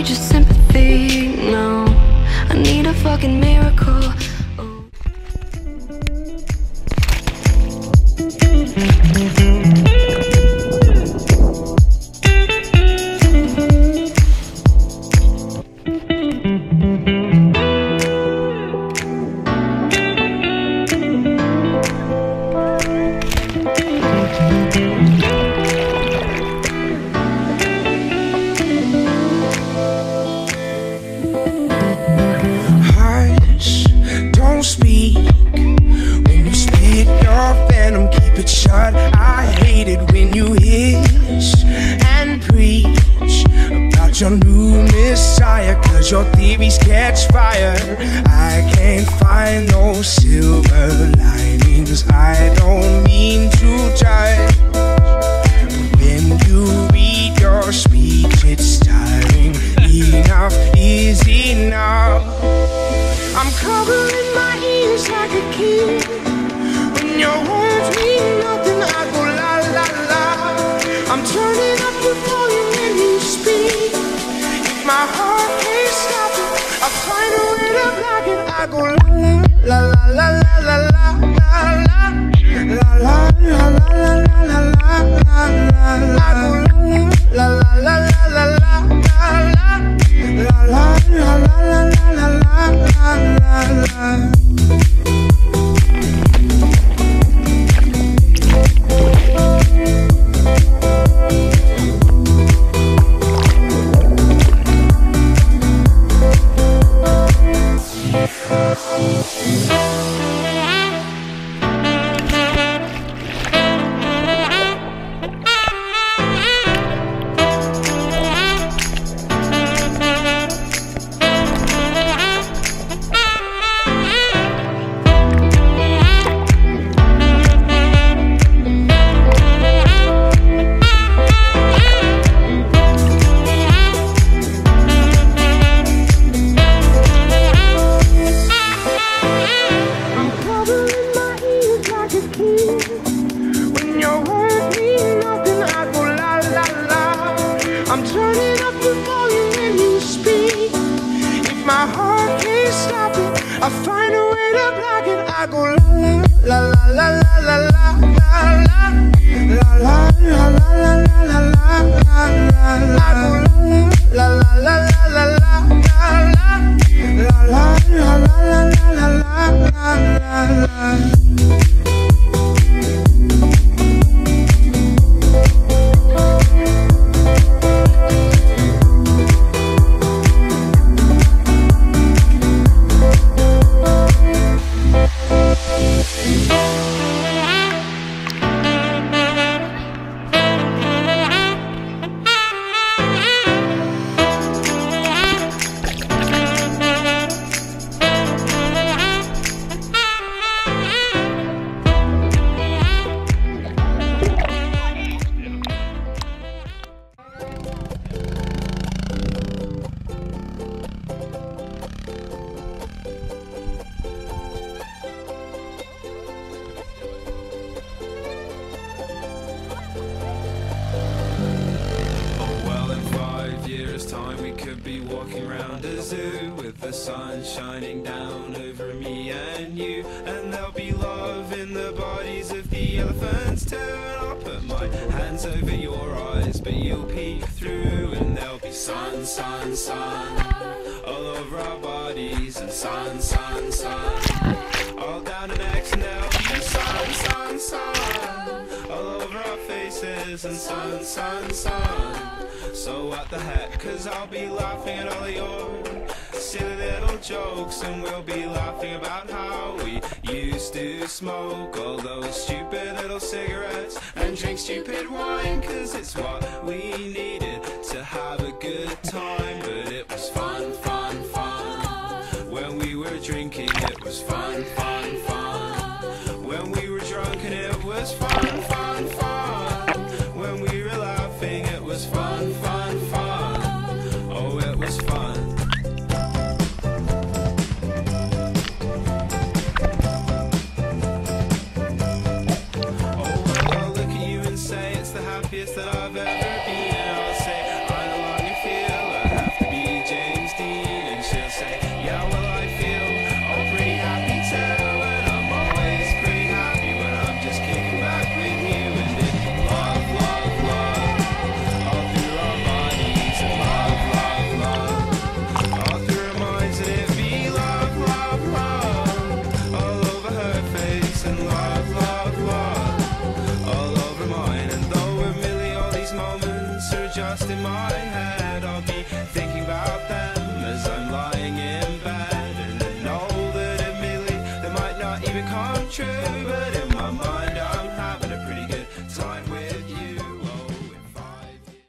just sympathy, no. I need a fucking miracle. I hate it when you hiss and preach about your new messiah, cause your theories catch fire. I can't find no silver linings, I don't mean to judge. When you read your speech, it's tiring. Enough is enough. I'm covering my ears like a kid. When your words mean nothing, I go la la la. I'm turning up the volume when you speak. If my heart can't stop it, I find a way to block it. I go la la la la la la la la la la la la la la la la la. I go la la la la la la la la la la la la la la. I'm turning up the volume when you speak. If my heart can't stop it, I find a way to block it. I go la la la la la la la la la la la la la la la la. I go la la la la la la la la la la la la la. Walking around a zoo with the sun shining down over me and you, and there'll be love in the bodies of the elephants too. And I'll put my hands over your eyes, but you'll peek through, and there'll be sun, sun, sun all over our bodies, and sun, sun, sun all down our necks, and there'll be sun, sun, sun all over our faces, and sun, sun, sun. So what the heck, cause I'll be laughing at all of your silly little jokes, and we'll be laughing about how we used to smoke all those stupid little cigarettes and drink stupid wine, cause it's what we needed to have a good time. But it was fun, fun, fun when we were drinking. It was fun, fun, fun when we were drunk, and it was fun, fun, fun when we were laughing. It was fun, fun, fun. Oh, it was fun. Oh, I'll look at you and say it's the happiest that I've ever been. I'll say I no longer feel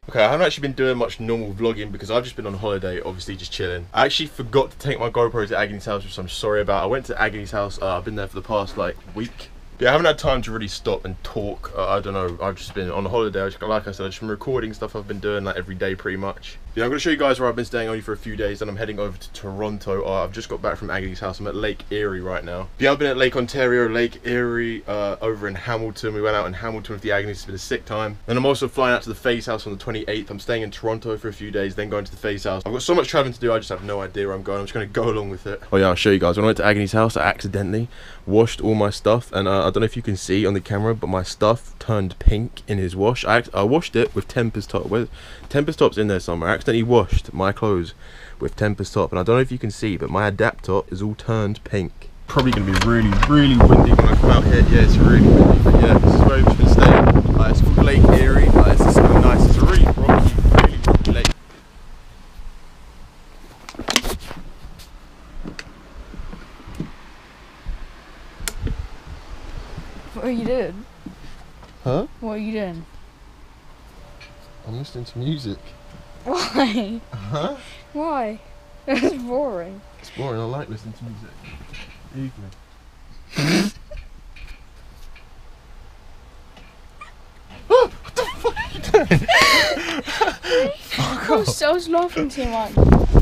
Okay, I haven't actually been doing much normal vlogging because I've just been on holiday, obviously just chilling. I actually forgot to take my GoPro to Agony's house, which I'm sorry about. I went to Agony's house, I've been there for the past like week. Yeah, I haven't had time to really stop and talk. I don't know, I've just been on holiday. Like I said, I've just been recording stuff I've been doing like every day pretty much. Yeah, I'm going to show you guys where I've been staying only for a few days, and I'm heading over to Toronto. I've just got back from Agony's house. I'm at Lake Erie right now. Yeah, I've been at Lake Ontario, Lake Erie, over in Hamilton. We went out in Hamilton with the Agony's. It's been a sick time. And I'm also flying out to the FaZe house on the 28th. I'm staying in Toronto for a few days, then going to the FaZe house. I've got so much traveling to do, I just have no idea where I'm going. I'm just going to go along with it. Oh yeah, I'll show you guys. When I went to Agony's house, I accidentally washed all my stuff, and I don't know if you can see on the camera, but my stuff turned pink in his wash. I washed it with Tempest Top. Tempest Top's in there somewhere. I accidentally washed my clothes with Tempest Top, and I don't know if you can see, but my adapter is all turned pink. Probably going to be really, really windy when I come out here. Yeah, it's really windy, but yeah, this is where we've been staying. It's called Lake Erie. It's just really nice. It's a really rocky lake. What are you doing? Huh? What are you doing? I'm listening to music. Why? Huh? Why? It's boring. It's boring. I like listening to music. Evening. What the fuck are you doing? Fuck off. I was laughing too much.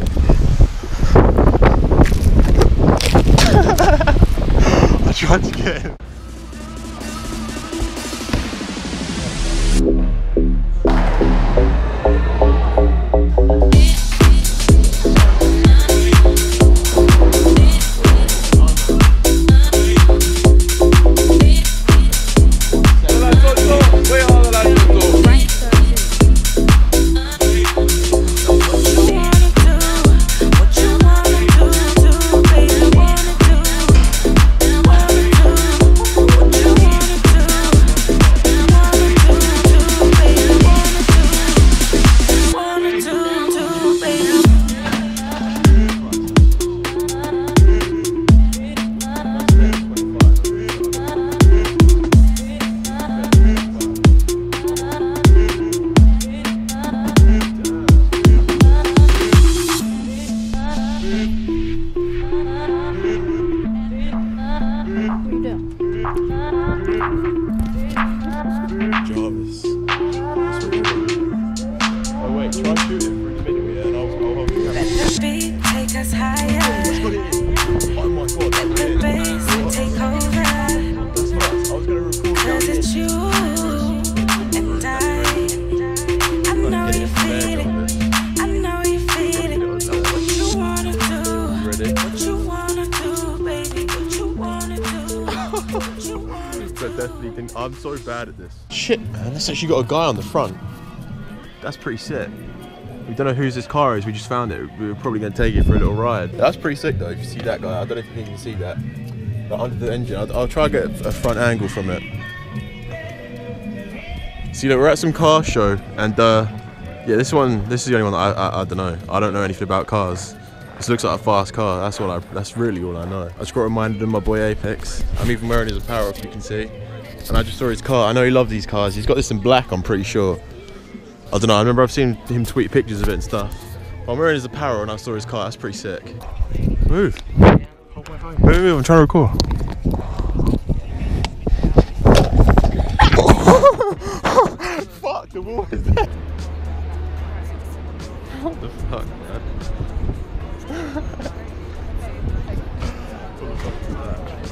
I tried to get him. Jarvis. Oh wait, try shooting through the middle, yeah, and I'll hold you. Let the beat take us higher. Let's go in. Oh my god, Let the bass take over. That's nuts. I was gonna record down 'Cause here. it's you and I know you feel it. I know you feel it. So what you wanna do? Ready? What you wanna do, baby? What you wanna do? What you wanna But definitely think I'm so bad at this. Shit, man, that's actually got a guy on the front. That's pretty sick. We don't know whose this car is, we just found it. We were probably going to take it for a little ride. That's pretty sick though, if you see that guy. I don't know if you can see that. But under the engine, I'll try to get a front angle from it. See, look, we're at some car show, and yeah, this is the only one that I don't know. I don't know anything about cars. This looks like a fast car. That's really all I know. I just got reminded of my boy Apex. I'm even wearing his apparel, if you can see. And I just saw his car. I know he loves these cars. He's got this in black, I'm pretty sure. I don't know. I remember I've seen him tweet pictures of it and stuff. But I'm wearing his apparel and I saw his car. That's pretty sick. Move. Move. I'm trying to record. Fuck, the wall is there. What the fuck, man? What the fuck is that?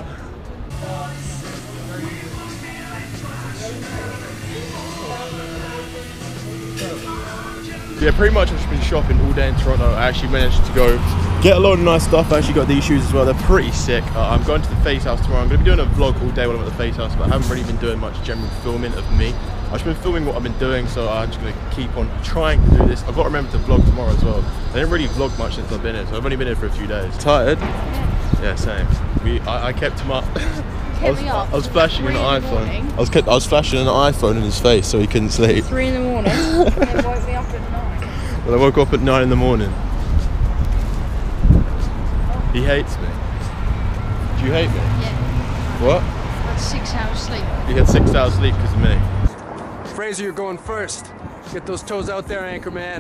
Yeah, pretty much I've just been shopping all day in Toronto. I actually managed to go get a lot of nice stuff. I actually got these shoes as well. They're pretty sick. I'm going to the FaZe house tomorrow. I'm going to be doing a vlog all day when I'm at the FaZe house, but I haven't really been doing much general filming of me. I've just been filming what I've been doing, so I'm just going to keep on trying to do this. I've got to remember to vlog tomorrow as well. I didn't really vlog much since I've been here, so I've only been here for a few days. Tired? Yeah, same. I kept him up. I was flashing an iPhone. I was flashing an iPhone in his face so he couldn't sleep. 3 in the morning. And they woke me up at 9. Well, I woke up at 9 in the morning. He hates me. Do you hate me? Yeah. What? I had 6 hours sleep. You had 6 hours sleep because of me. Fraser, you're going first. Get those toes out there, anchor man.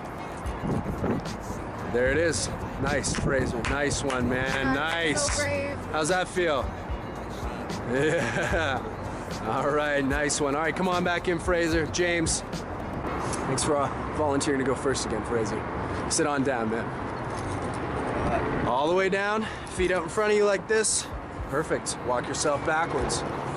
There it is. Nice, Fraser. Nice one, man. Nice. So brave. How's that feel? Yeah. All right, nice one. All right, come on back in, Fraser. James, thanks for volunteering to go first again, Fraser. Sit on down, man. All the way down, feet out in front of you like this. Perfect. Walk yourself backwards.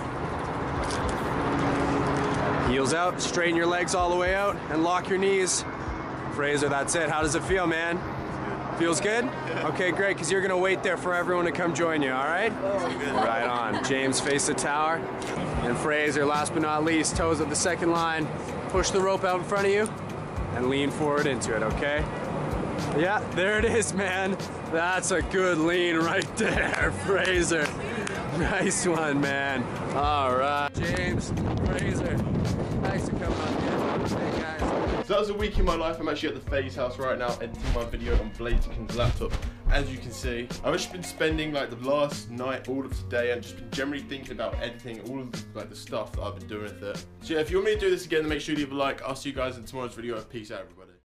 Heels out, straighten your legs all the way out, and lock your knees. Fraser, that's it. How does it feel, man? Feels good? Okay, great, because you're gonna wait there for everyone to come join you, all right? Right on. James, face the tower. And Fraser, last but not least, toes at the second line. Push the rope out in front of you and lean forward into it, okay? Yeah, there it is, man. That's a good lean right there, Fraser. Nice one, man. All right, James, Fraser, thanks for coming on, man. Hey, guys. So that was a week in my life. I'm actually at the FaZe house right now editing my video on Blaziken's laptop. As you can see, I've just been spending like the last night, all of today, and just been generally thinking about editing all of like the stuff that I've been doing with it. So yeah, if you want me to do this again, then make sure you leave a like. I'll see you guys in tomorrow's video. Peace out, everybody.